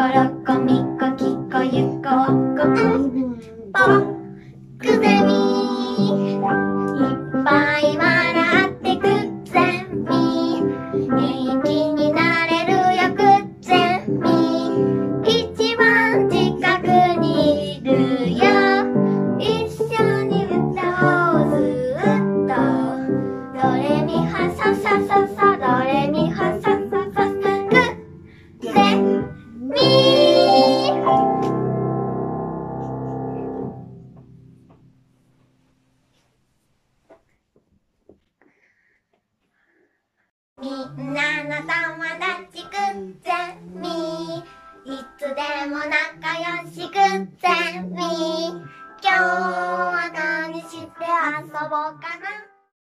ろこみこきこゆここぽくゼミいっぱい笑ってくゼミ元気になれるよくゼミ一番近くにいるよ一緒に歌おうずっとドレミファソソソソドレミファソソソソくゼミみんなの友達くっゼミいつでも仲良しくっゼミ今日は何して遊ぼうかな